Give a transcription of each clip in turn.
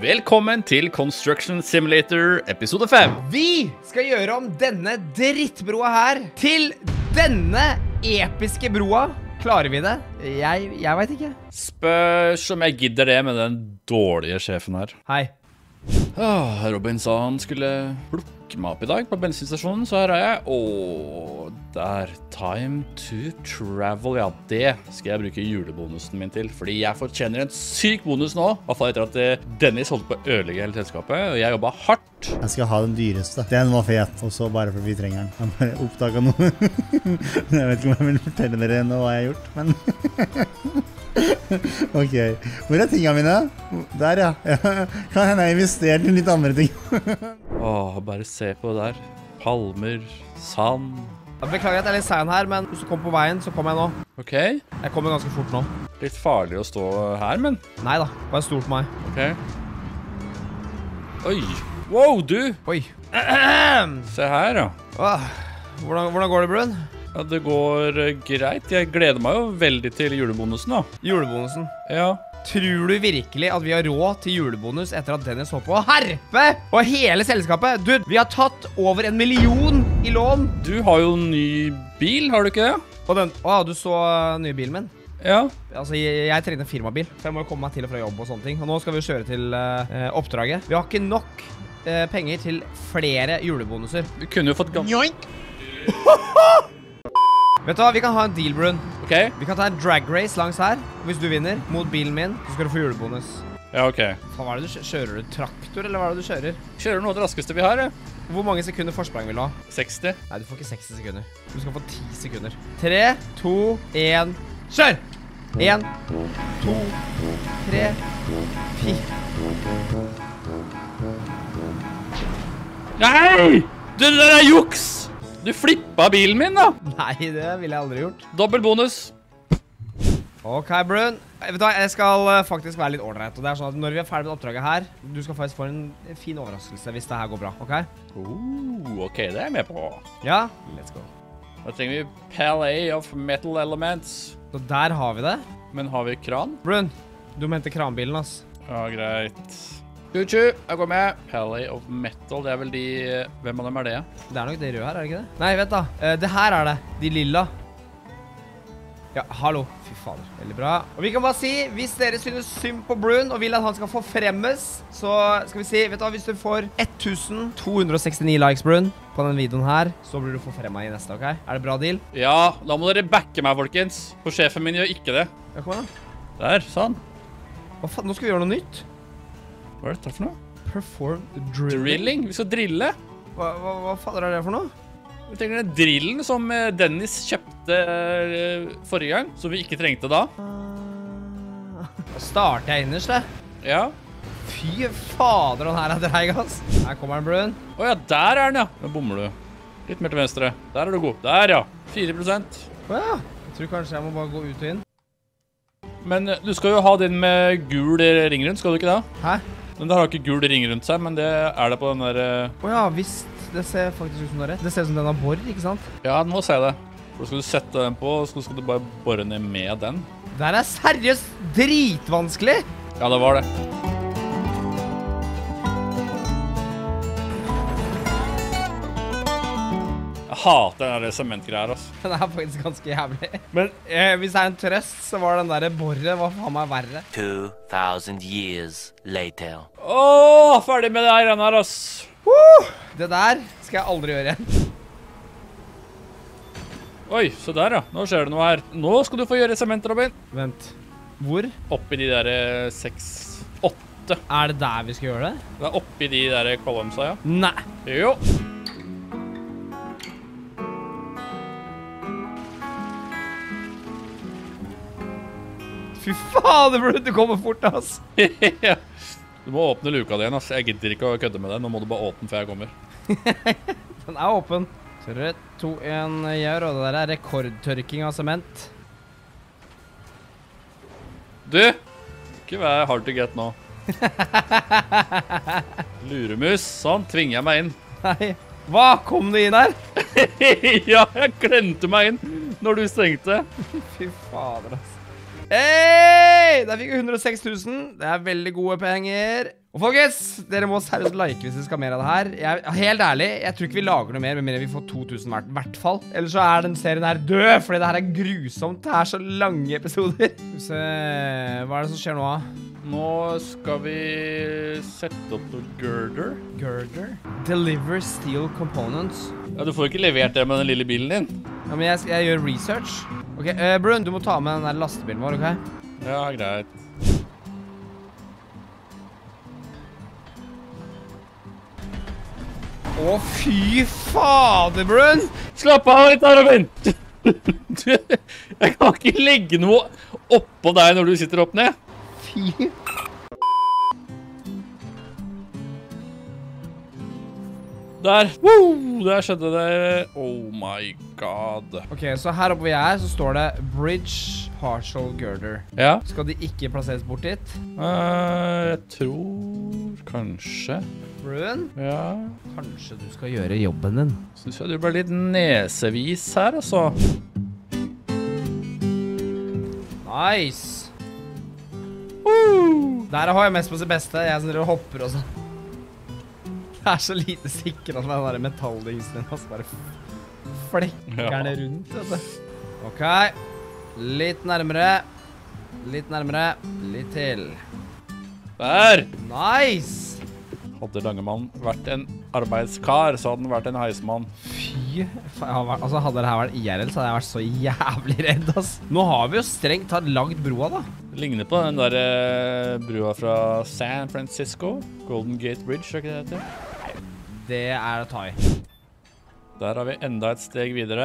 Velkommen til Construction Simulator episode 5. Vi skal gjøre om denne drittbroa her til denne episke broa. Klarer vi det? Jeg vet ikke. Spørs om jeg gidder det med den dårlige sjefen her. Hei. Robin sa han skulle plukke meg opp i dag på bensinstasjonen, så her er jeg. Der. Time to travel. Ja, det skal jeg bruke julebonusen min til, fordi jeg fortjener en syk bonus nå. I hvert fall etter at Dennis holdt på å ødelegge hele selskapet, og jeg jobbet hardt. Jeg skal ha den dyreste. Den var fet, og så bare fordi vi trenger den. Jeg bare oppdaget noe. Jeg vet ikke om jeg vil fortelle dere nå hva jeg har gjort, men... Ok, hvor er tingene mine? Der, ja. Kan hende jeg investert i litt andre ting. Bare se på det der. Palmer, sand. Jeg beklager at jeg er litt sein her, men hvis du kommer på veien, så kommer jeg nå. Ok. Jeg kommer ganske fort nå. Litt farlig å stå her, men... Neida, bare stol på meg. Ok. Oi. Wow, du! Oi. Se her, ja. Hvordan går det, Brun? Ja, det går greit. Jeg gleder meg jo veldig til julebonusen da. Julebonusen. Ja. Tror du virkelig at vi har råd til julebonus etter at Dennis holdt på å herpe og hele selskapet? Du, vi har tatt over 1 million i lån. Du har jo en ny bil, har du ikke det? Og den, du så nye bilen min? Ja. Altså, jeg trengte en firmabil, for jeg må jo komme meg til og fra jobb og sånne ting. Og nå skal vi kjøre til oppdraget. Vi har ikke nok penger til flere julebonuser. Du kunne jo fått Joink! Vet du hva, vi kan ha en deal, Brun. Ok. Vi kan ta en drag race langs her. Hvis du vinner mot bilen min, så skal du få julebonus. Ja, ok. Hva er det du kjører? Du traktor, eller hva er det du kjører? Kjører noe av det raskeste vi har, ja. Hvor mange sekunder forsprang vil du ha? 60. Nei, du får ikke 60 sekunder. Du skal få 10 sekunder. 3, 2, 1, kjør! 1, 2, 3, 4. Nei! Det der er juks! Du flippa bilen min da! Nei, det ville jeg aldri gjort. Dobbel bonus. Ok, Brun. Vet du hva, jeg skal faktisk være litt ordentlig. Og det er sånn at når vi er ferdig med oppdraget her, du skal faktisk få en fin overraskelse hvis det her går bra, ok? Ok, det er jeg med på. Ja, let's go. Da trenger vi Palais of Metal Elements. Så der har vi det. Men har vi kran? Brun, du må hente kranbilen, ass. Ja, greit. Tutu, jeg går med. Palais of Metal, det er vel de... Hvem av dem er det? Det er nok det røde her, er det ikke det? Nei, vent da. Det her er det. De lilla. Ja, hallo. Fy fader. Veldig bra. Og vi kan bare si, hvis dere synes synd på Brun og vil at han skal få fremmes, så skal vi si, vet du hva, hvis du får 1269 likes, Brun, på den videoen her, så blir du få fremmet i neste, ok? Er det bra deal? Ja, da må dere backe meg, folkens. For sjefen min gjør ikke det. Ja, kom igjen. Der, sånn. Hva faen, nå skal vi gjøre noe nytt. Hva er dette for noe? Perform drilling. Drilling? Vi skal drille. Hva fader er det for noe? Vi trenger den drillen som Dennis kjøpte forrige gang, som vi ikke trengte da. Da starter jeg innerst, det. Ja. Fy fader, den her er dreig, ass. Her kommer den, Brun. Åja, der er den, ja. Den bommer du. Litt mer til venstre. Der er du god. Der, ja. 4%. Åja. Jeg tror kanskje jeg må bare gå ut og inn. Men du skal jo ha den med gul ring rundt, skal du ikke det? Hæ? Den der har ikke gul ring rundt seg, men det er det på den der... Åja, visst. Det ser faktisk ut som det er rett. Det ser ut som den har borr, ikke sant? Ja, den må se det. Så skal du sette den på, og så skal du bare borre ned med den. Det her er seriøst dritvanskelig! Ja, det var det. Jeg hater den der sementgreier, altså. Den er faktisk ganske jævlig. Men hvis det er en trøst, så var den der borret var faen meg verre. 2000 years later. Ferdig med det her, ass. Det der skal jeg aldri gjøre igjen. Oi, så der, ja. Nå skjer det noe her. Nå skal du få gjøre sement, Robin. Vent. Hvor? Oppi de der 6-8. Er det der vi skal gjøre det? Det er oppi de der columnsa, ja. Nei. Jo. Fy faen, du kommer fort, ass. Ja. Du må åpne luka di igjen, ass. Jeg gidder ikke å kødde med deg. Nå må du bare åpne før jeg kommer. Den er åpen. 3, 2, 1, gjør, og det der er rekordtørking av sement. Du! Ikke vær hard to get nå. Luremus. Sånn, tvinger jeg meg inn. Nei. Hva? Kom du inn her? Ja, jeg glemte meg inn når du stengte. Fy fader, ass. Hei! Der fikk vi 106 000. Det er veldig gode penger. Og folkens, dere må seriøst like hvis dere skal ha mer av det her. Helt ærlig, jeg tror ikke vi lager noe mer, med mer vi får 2000 hvert fall. Ellers så den serien her død, fordi det her grusomt. Det så lange episoder. Skal vi se, hva det som skjer nå? Nå skal vi sette opp noe girder. Girder? Deliver steel components. Ja, du får ikke levert det med den lille bilen din. Ja, men jeg gjør research. Ok, Brun, du må ta med den der lastebilen vår, ok? Ja, greit. Å, fy fader, Brun! Slapp av litt da, Robin! Jeg kan ikke legge noe oppå deg når du sitter opp ned. Fy. Der. Woo! Der skjedde det. Oh my god. Ok, så her oppe vi så står det Bridge Partial Girder. Ja. Skal de ikke plasseres bort dit? Jeg tror kanskje. Brun? Ja. Kanskje du skal gjøre jobben din. Synes jeg du ble litt nesevis her, altså. Nice. Der har jeg mest på sitt beste. Jeg som dere hopper og sånn. Det så lite sikkert med den der metalldingsen din. Altså bare flekker det rundt, vet du. Ok. Litt nærmere. Litt nærmere. Litt til. Der! Nice! Hadde Langemann vært en arbeidskar, så hadde han vært en heismann. Fy altså hadde det her vært IRL, så hadde jeg vært så jævlig redd, ass. Nå har vi jo strengt tatt lagd broa, da. Det ligner på den der brua fra San Francisco. Golden Gate Bridge, ikke det heter? Det det å ta i. Der har vi enda et steg videre.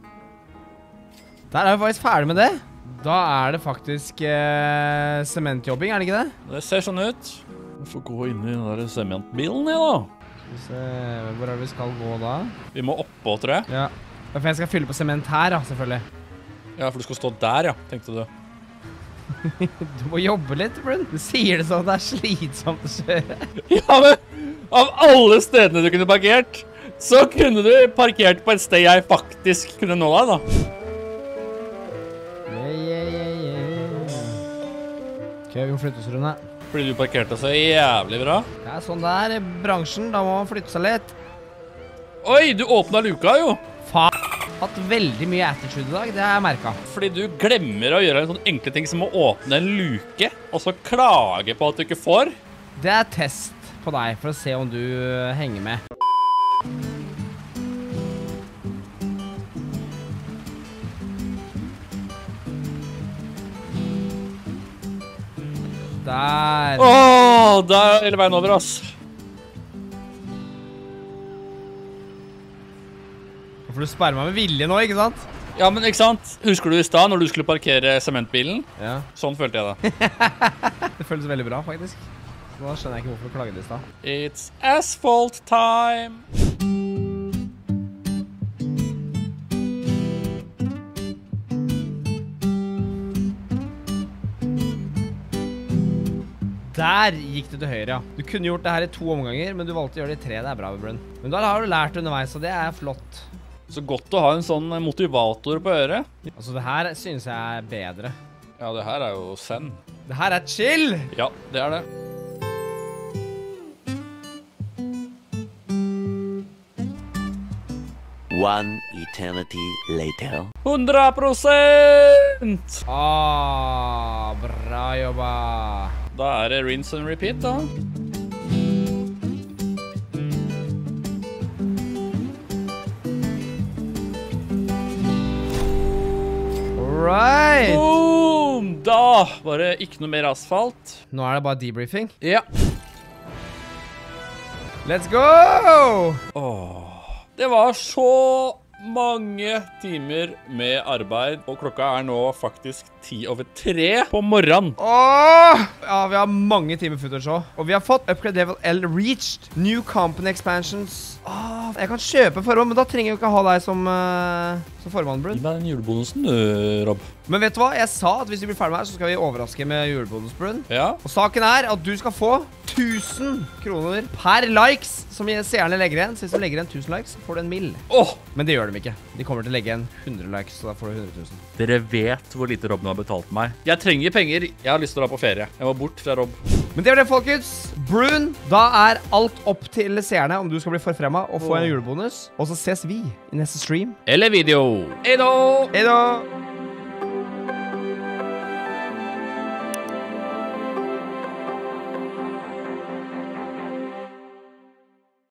Der vi faktisk ferdig med det. Da det faktisk sementjobbing, det ikke det? Det ser sånn ut. Vi får gå inn i den der sementbilen, ja da. Skal vi se, hvor vi skal gå da? Vi må oppå, tror jeg. Ja, for jeg skal fylle på sement her, da, selvfølgelig. Ja, for du skal stå der, ja, tenkte du. Du må jobbe litt, Brun. Du sier det sånn at det slitsomt å kjøre. Ja, men av alle stedene du kunne parkert, så kunne du parkert på et sted jeg faktisk kunne nå deg, da. Ok, vi må flytte oss, Rune. Fordi du parkerte så jævlig bra. Det sånn der i bransjen, da må man flytte seg litt. Oi, du åpnet luka jo. Faen, hatt veldig mye attitude i dag, det har jeg merket. Fordi du glemmer å gjøre en sånn enkle ting som å åpne en luke, og så klage på at du ikke får. Det test på deg, for å se om du henger med. Der. Åh, der hele veien over, ass. For du sperrer meg med vilje nå, ikke sant? Ja, men ikke sant? Husker du i sted når du skulle parkere sementbilen? Ja. Sånn følte jeg det. Det føles veldig bra, faktisk. Nå skjønner jeg ikke hvorfor du klaget i sted. It's asphalt time. Der gikk du til høyre, ja. Du kunne gjort det her i 2 omganger, men du valgte å gjøre det i 3. Det bra, Brun. Men da har du lært underveis, og det flott. Så godt å ha en sånn motivator på øret. Altså, det her synes jeg bedre. Ja, det her jo zen. Det her chill! Ja, det det. 1 eternity later. 100%! Bra jobba. Da det rinse and repeat, da. Alright. Boom! Da var det ikke noe mer asfalt. Nå det bare debriefing. Ja. Let's go! Det var så mange timer med arbeid, og klokka nå faktisk 3:10 på morgenen. Ja, vi har mange timer footage også. Og vi har fått Upgrade Level L reached. New company expansions. Jeg kan kjøpe formann, men da trenger jeg ikke ha deg som formann, Brun. Gi meg den julebonusen, Rob. Men vet du hva? Jeg sa at hvis du blir ferdig med her, så skal vi overraske med julebonus, Brun. Ja. Og saken at du skal få 1000 kroner per likes som seerne legger igjen. Så hvis du legger igjen 1000 likes, så får du en mill. Men det gjør de ikke. De kommer til å legge igjen 100 likes, så da får du 100 000. Dere vet hvor lite Rob nå har betalt meg. Jeg trenger penger. Jeg har lyst til å dra på ferie. Jeg må bort fra Rob. Men det var det, folkens. Brune, da er alt opp til seerne om du skal bli forfremmet og få en julebonus. Og så ses vi i neste stream. Eller video. Edo! Hei da!